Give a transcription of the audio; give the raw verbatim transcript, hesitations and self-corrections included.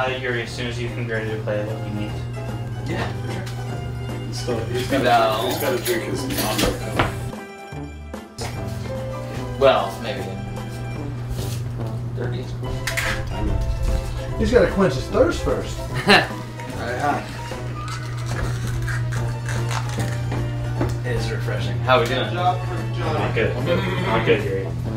Yuri, as soon as you can be ready to play, let me meet. Yeah, for sure. He's, still, he's got No. he's got to drink his non-red cup. Well, maybe. thirty. He's got to quench his thirst first. Alright. It is refreshing. How are we doing? Not good. Not good, Yuri.